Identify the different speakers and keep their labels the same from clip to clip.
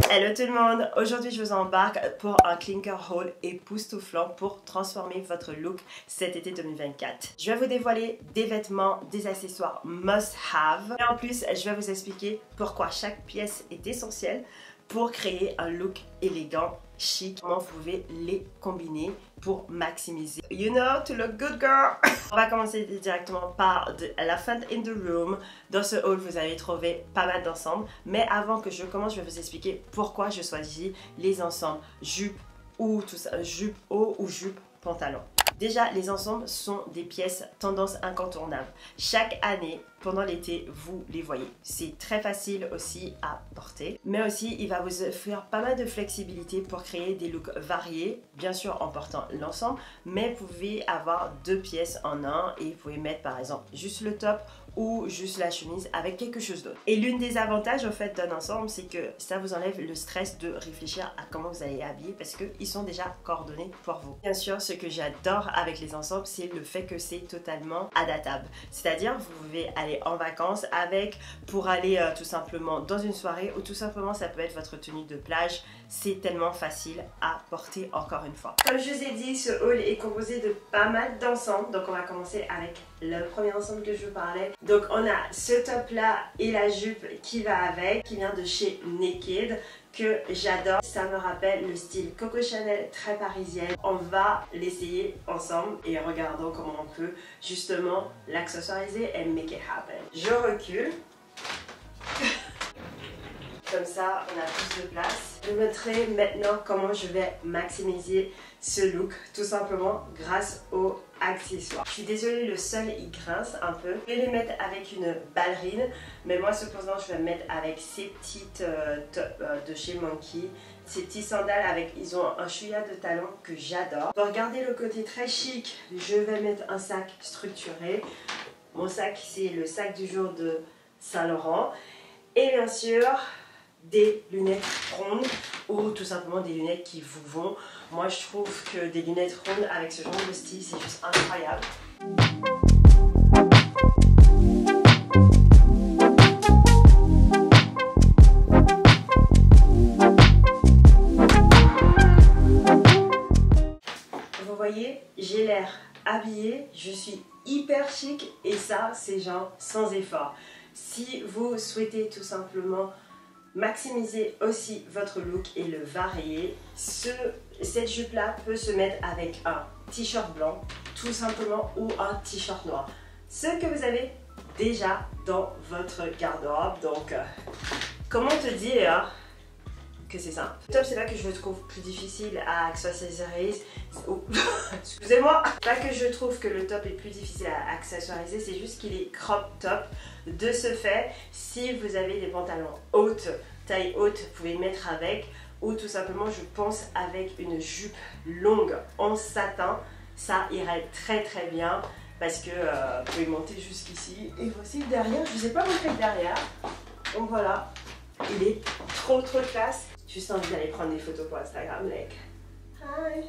Speaker 1: Hello tout le monde, aujourd'hui je vous embarque pour un clinker haul époustouflant pour transformer votre look cet été 2024. Je vais vous dévoiler des vêtements, des accessoires must have et en plus je vais vous expliquer pourquoi chaque pièce est essentielle pour créer un look élégant, chic, comment vous pouvez les combiner pour maximiser. You know, to look good girl. On va commencer directement par The Elephant in the Room. Dans ce haul, vous allez trouver pas mal d'ensembles. Mais avant que je commence, je vais vous expliquer pourquoi je choisis les ensembles jupe ou tout ça, jupe haut ou jupe pantalon. Déjà, les ensembles sont des pièces tendance incontournables. Chaque année, pendant l'été, vous les voyez. C'est très facile aussi à porter. Mais aussi, il va vous offrir pas mal de flexibilité pour créer des looks variés. Bien sûr, en portant l'ensemble. Mais vous pouvez avoir deux pièces en un. Et vous pouvez mettre par exemple juste le top ou juste la chemise avec quelque chose d'autre. Et l'une des avantages au fait d'un ensemble, c'est que ça vous enlève le stress de réfléchir à comment vous allez habiller parce qu'ils sont déjà coordonnés pour vous. Bien sûr, ce que j'adore avec les ensembles, c'est le fait que c'est totalement adaptable. C'est-à-dire, vous pouvez aller en vacances avec pour aller tout simplement dans une soirée ou tout simplement ça peut être votre tenue de plage. C'est tellement facile à porter encore une fois. Comme je vous ai dit, ce haul est composé de pas mal d'ensembles. Donc on va commencer avec le premier ensemble que je vous parlais. Donc on a ce top là et la jupe qui va avec, qui vient de chez Naked, que j'adore. Ça me rappelle le style Coco Chanel, très parisienne. On va l'essayer ensemble et regardons comment on peut justement l'accessoiriser et make it happen. Je recule. Comme ça, on a plus de place. Je vous montrerai maintenant comment je vais maximiser ce look, tout simplement grâce aux accessoires. Je suis désolée, le sol il grince un peu. Je vais les mettre avec une ballerine, mais moi cependant je vais mettre avec ces petites tops de chez Monkey. Ces petits sandales avec, ils ont un chouïa de talons que j'adore. Pour garder le côté très chic, je vais mettre un sac structuré. Mon sac, c'est le sac du jour de Saint Laurent. Et bien sûr, des lunettes rondes ou tout simplement des lunettes qui vous vont. Moi je trouve que des lunettes rondes avec ce genre de style c'est juste incroyable. Vous voyez, j'ai l'air habillée, je suis hyper chic et ça c'est genre sans effort. Si vous souhaitez tout simplement maximiser aussi votre look et le varier, cette jupe là peut se mettre avec un t-shirt blanc tout simplement ou un t-shirt noir, ce que vous avez déjà dans votre garde-robe. Donc comment te dire que c'est simple. Le top, c'est pas que je le trouve plus difficile à accessoiriser. Excusez-moi. Pas que je trouve que le top est plus difficile à accessoiriser, c'est juste qu'il est crop top. De ce fait, si vous avez des pantalons hautes, taille haute, vous pouvez mettre avec, ou tout simplement, je pense avec une jupe longue en satin, ça irait très très bien parce que vous pouvez monter jusqu'ici. Et voici derrière, je vous ai pas montré le derrière. Donc voilà, il est trop classe. Juste envie d'aller prendre des photos pour Instagram, like hi.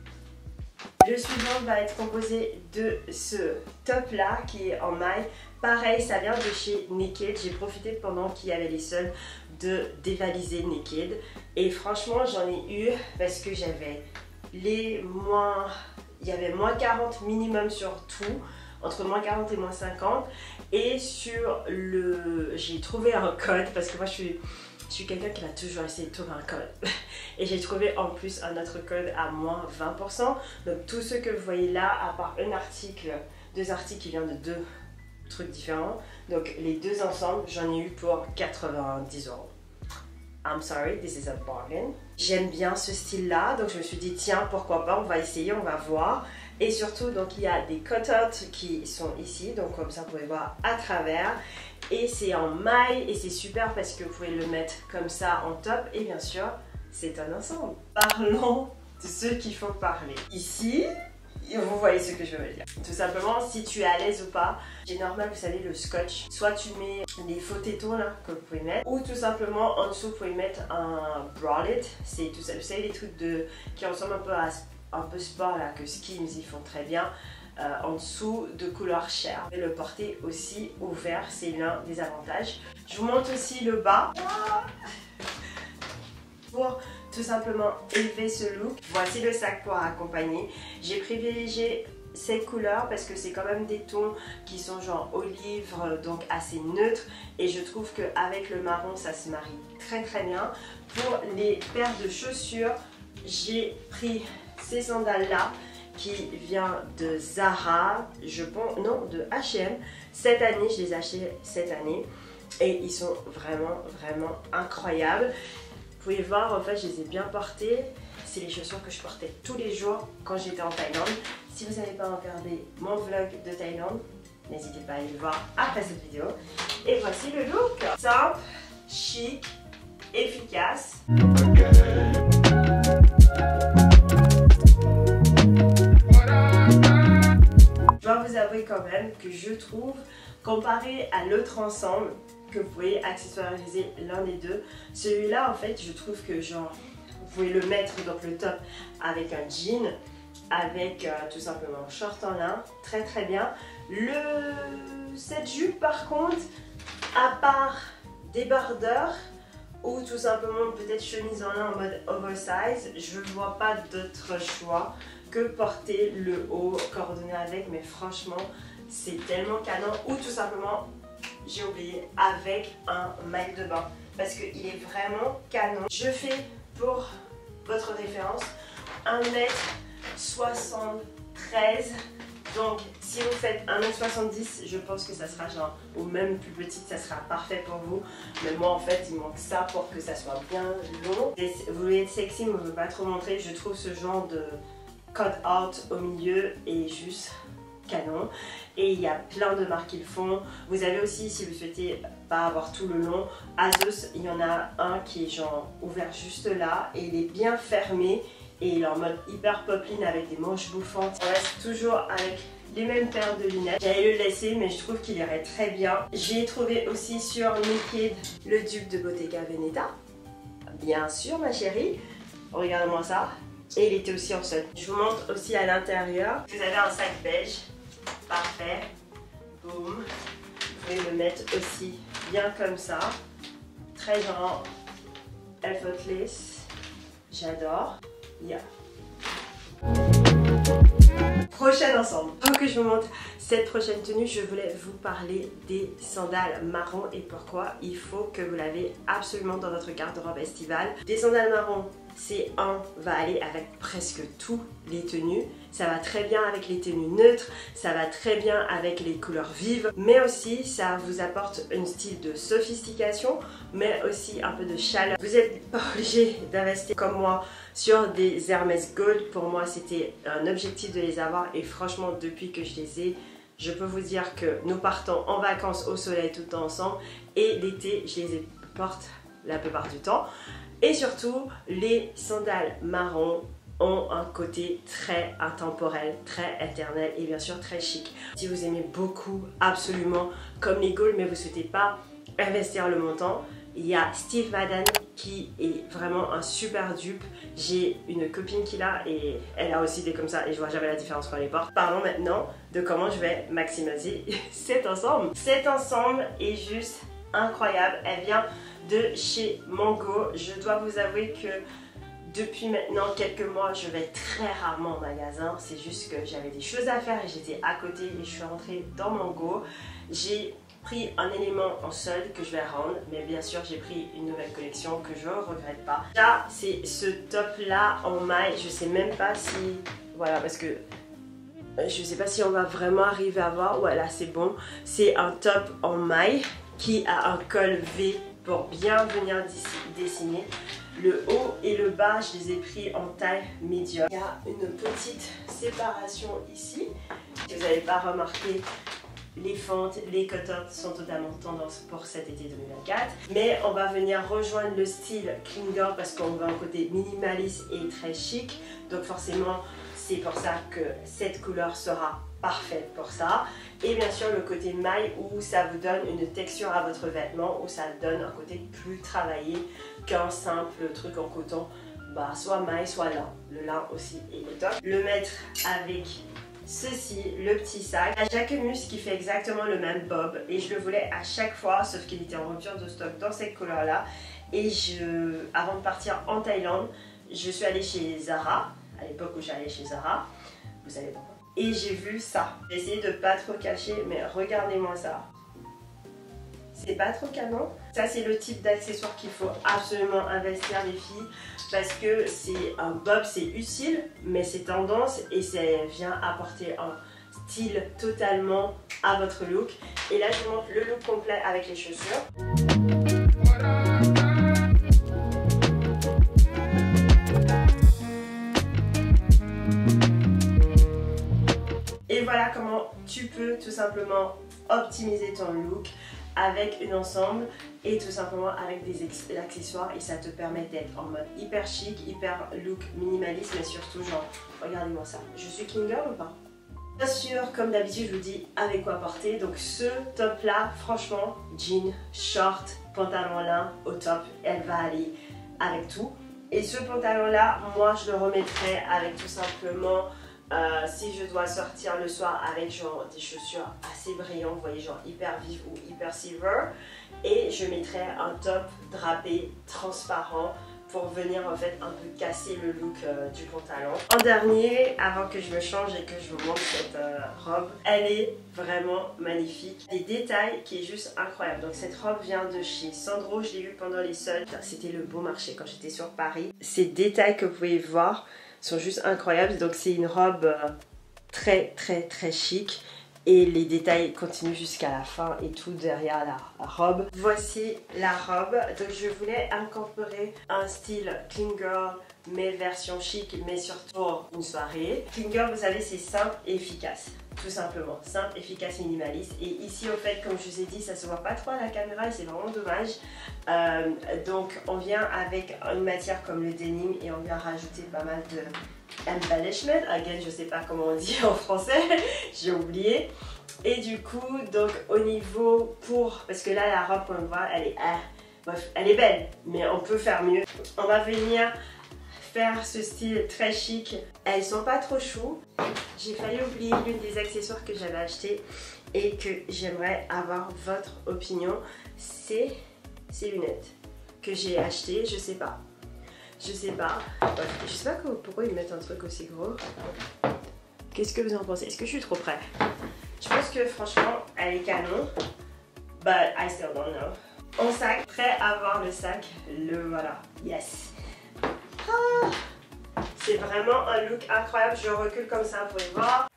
Speaker 1: Le suivant va être composé de ce top là qui est en maille. Pareil, ça vient de chez Naked. J'ai profité pendant qu'il y avait les soldes de dévaliser Naked. Et franchement, j'en ai eu parce que j'avais les moins... Il y avait moins 40 minimum sur tout. Entre moins 40 et moins 50. Et sur le... J'ai trouvé un code parce que moi je suis quelqu'un qui va toujours essayer de trouver un code. Et j'ai trouvé en plus un autre code à moins 20%. Donc tout ce que vous voyez là, à part un article, deux articles qui viennent de deux trucs différents. Donc les deux ensemble, j'en ai eu pour 90 €. I'm sorry, this is a bargain. J'aime bien ce style là, donc je me suis dit tiens pourquoi pas, on va essayer, on va voir. Et surtout donc il y a des cutouts qui sont ici, donc comme ça vous pouvez voir à travers. Et c'est en maille et c'est super parce que vous pouvez le mettre comme ça en top et bien sûr c'est un ensemble. Parlons de ce qu'il faut parler. Ici, vous voyez ce que je veux dire. Tout simplement, si tu es à l'aise ou pas, j'ai normal, vous savez, le scotch. Soit tu mets des faux tétons là que vous pouvez mettre, ou tout simplement en dessous vous pouvez mettre un bralette. C'est tout ça, vous savez les trucs qui ressemblent un peu à un peu sport là que Skims ils font très bien. En dessous de couleur chair. Et le porter aussi ouvert, c'est l'un des avantages. Je vous montre aussi le bas. tout simplement élever ce look. Voici le sac pour accompagner. J'ai privilégié cette couleur parce que c'est quand même des tons qui sont genre olive, donc assez neutres, et je trouve qu'avec le marron ça se marie très très bien. Pour les paires de chaussures, j'ai pris ces sandales là qui vient de Zara, je pense, non, de H&M. Cette année, je les ai achetés cette année et ils sont vraiment incroyables. Vous pouvez voir, en fait, je les ai bien portés. C'est les chaussures que je portais tous les jours quand j'étais en Thaïlande. Si vous n'avez pas regardé mon vlog de Thaïlande, n'hésitez pas à aller le voir après cette vidéo. Et voici le look. Simple, chic, efficace. Je dois vous avouer quand même que je trouve, comparé à l'autre ensemble, que vous pouvez accessoiriser l'un des deux, celui-là en fait je trouve que genre vous pouvez le mettre, donc le top, avec un jean, avec tout simplement un short en lin, très très bien. Cette jupe par contre, à part débardeur ou tout simplement peut-être chemise en lin en mode oversize, je ne vois pas d'autre choix que porter le haut coordonné avec, mais franchement c'est tellement canon. Ou tout simplement, j'ai oublié, avec un maillot de bain parce qu'il est vraiment canon. Je fais, pour votre référence, 1m73, donc si vous faites 1m70, je pense que ça sera genre, ou même plus petite, ça sera parfait pour vous. Mais moi en fait il manque ça pour que ça soit bien long. Vous voulez être sexy mais je ne veux pas trop montrer, je trouve ce genre de cut-out au milieu est juste canon, et il y a plein de marques qui le font. Vous avez aussi, si vous souhaitez pas avoir tout le long, Asos, il y en a un qui est genre ouvert juste là et il est bien fermé et il est en mode hyper popeline avec des manches bouffantes. On reste toujours avec les mêmes paires de lunettes. J'allais le laisser mais je trouve qu'il irait très bien. J'ai trouvé aussi sur Naked le dupe de Bottega Veneta, bien sûr ma chérie, regardez-moi ça. Et il était aussi en solde. Je vous montre aussi à l'intérieur. Vous avez un sac beige. Parfait. Boum. Vous pouvez le mettre aussi bien comme ça. Très genre effortless. J'adore. Yeah. Prochain ensemble. Avant que je vous montre cette prochaine tenue, je voulais vous parler des sandales marron et pourquoi il faut que vous l'avez absolument dans votre garde-robe estivale. Des sandales marron, c'est va aller avec presque toutes les tenues. Ça va très bien avec les tenues neutres, ça va très bien avec les couleurs vives, mais aussi ça vous apporte un style de sophistication, mais aussi un peu de chaleur. Vous n'êtes pas obligé d'investir comme moi sur des Hermès Gold. Pour moi, c'était un objectif de les avoir et franchement, depuis que je les ai, je peux vous dire que nous partons en vacances au soleil tout le temps ensemble et l'été, je les porte la plupart du temps. Et surtout, les sandales marron ont un côté très intemporel, très éternel et bien sûr très chic. Si vous aimez beaucoup, absolument, comme les Gold, mais vous ne souhaitez pas investir le montant, il y a Steve Madden qui est vraiment un super dupe. J'ai une copine qui l'a et elle a aussi des comme ça et je vois jamais la différence quand elle les porte. Parlons maintenant de comment je vais maximiser cet ensemble. Cet ensemble est juste incroyable. Elle vient de chez Mango. Je dois vous avouer que depuis maintenant quelques mois, je vais très rarement au magasin. C'est juste que j'avais des choses à faire et j'étais à côté et je suis rentrée dans Mango. J'ai pris un élément en solde que je vais rendre, mais bien sûr j'ai pris une nouvelle collection que je ne regrette pas. Là, c'est ce top là en maille. Je sais même pas si... Voilà, parce que je sais pas si on va vraiment arriver à voir. Ouais, là c'est bon. C'est un top en maille qui a un col V pour bien venir dessiner. Le haut et le bas, je les ai pris en taille médium. Il y a une petite séparation ici. Si vous n'avez pas remarqué, les fentes, les cutout sont totalement tendance pour cet été 2024. Mais on va venir rejoindre le style clean girl parce qu'on va un côté minimaliste et très chic. Donc forcément, c'est pour ça que cette couleur sera parfaite pour ça. Et bien sûr le côté maille où ça vous donne une texture à votre vêtement, où ça donne un côté plus travaillé qu'un simple truc en coton, soit maille soit lin. Le lin aussi est le top. Le mettre avec ceci, le petit sac, la Jacquemus qui fait exactement le même bob et je le voulais à chaque fois sauf qu'il était en rupture de stock dans cette couleur là Et avant de partir en Thaïlande, je suis allée chez Zara, à l'époque où j'allais chez Zara, vous savez pourquoi. Et j'ai vu ça. J'ai essayé de pas trop cacher, mais regardez-moi ça. C'est pas trop canon. Ça, c'est le type d'accessoire qu'il faut absolument investir, les filles, parce que c'est un bob, c'est utile, mais c'est tendance et ça vient apporter un style totalement à votre look. Et là, je vous montre le look complet avec les chaussures. Et voilà comment tu peux tout simplement optimiser ton look avec un ensemble et tout simplement avec des accessoires, et ça te permet d'être en mode hyper chic, hyper look minimaliste, mais surtout genre, regardez-moi ça. Je suis clean girl ou pas? Bien sûr, comme d'habitude, je vous dis avec quoi porter. Donc ce top là, franchement, jean, short, pantalon lin au top, elle va aller avec tout. Et ce pantalon là, moi je le remettrai avec tout simplement si je dois sortir le soir avec genre des chaussures assez brillantes, vous voyez, genre hyper vive ou hyper silver, et je mettrai un top drapé transparent pour venir en fait un peu casser le look du pantalon. En dernier, avant que je me change et que je vous montre cette robe, elle est vraiment magnifique. Des détails qui est juste incroyable. Donc cette robe vient de chez Sandro, je l'ai vue pendant les soldes. C'était le beau marché quand j'étais sur Paris. Ces détails que vous pouvez voir sont juste incroyables. Donc c'est une robe très chic. Et les détails continuent jusqu'à la fin et tout derrière la robe. Voici la robe. Donc je voulais incorporer un style clean girl, mais version chic, mais surtout une soirée. Clean girl, vous savez, c'est simple et efficace. Tout simplement. Simple, efficace, minimaliste. Et ici, au fait, comme je vous ai dit, ça se voit pas trop à la caméra et c'est vraiment dommage. Donc on vient avec une matière comme le denim et on vient rajouter pas mal de embellishment, again je sais pas comment on dit en français, j'ai oublié. Et du coup, donc au niveau parce que là la robe on voit elle est bref, elle est belle, mais on peut faire mieux. On va venir faire ce style très chic. Elles sont pas trop choues. J'ai failli oublier l'une des accessoires que j'avais acheté et que j'aimerais avoir votre opinion. C'est ces lunettes que j'ai achetées, je sais pas. Je sais pas pourquoi ils mettent un truc aussi gros. Qu'est-ce que vous en pensez? Est-ce que je suis trop près? Je pense que franchement, elle est canon. But I still don't know. En sac, prêt à voir le sac. Le voilà. Yes. Ah, c'est vraiment un look incroyable. Je recule comme ça, vous pouvez voir.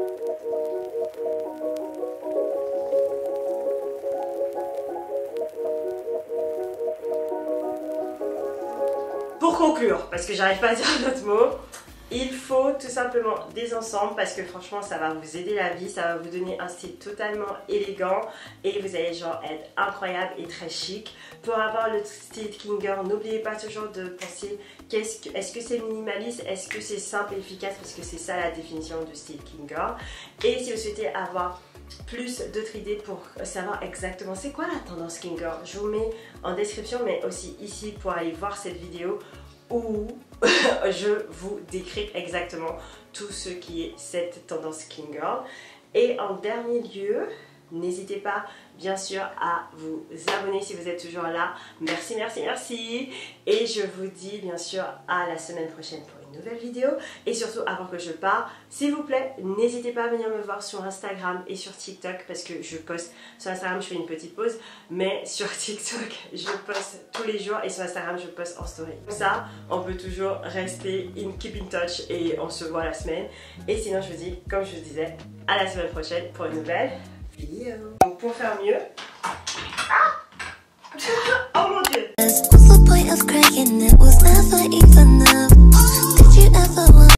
Speaker 1: Pour conclure, parce que j'arrive pas à dire d'autres mots, il faut tout simplement des ensembles parce que franchement ça va vous aider la vie, ça va vous donner un style totalement élégant et vous allez genre être incroyable et très chic. Pour avoir le style clean girl, n'oubliez pas toujours de penser est-ce que c'est minimaliste, est-ce que c'est simple et efficace, parce que c'est ça la définition de style clean girl. Et si vous souhaitez avoir plus d'autres idées pour savoir exactement c'est quoi la tendance clean girl, je vous mets en description mais aussi ici pour aller voir cette vidéo où je vous décrypte exactement tout ce qui est cette tendance clean girl. Et en dernier lieu, n'hésitez pas bien sûr à vous abonner si vous êtes toujours là. Merci, merci, merci. Et je vous dis bien sûr à la semaine prochaine pour une nouvelle vidéo. Et surtout, avant que je parte, s'il vous plaît, n'hésitez pas à venir me voir sur Instagram et sur TikTok parce que je poste sur Instagram, je fais une petite pause, mais sur TikTok, je poste tous les jours et sur Instagram, je poste en story. Comme ça, on peut toujours rester keep in touch et on se voit la semaine. Et sinon, je vous dis, comme je vous disais, à la semaine prochaine pour une nouvelle vidéo. Donc pour faire mieux, oh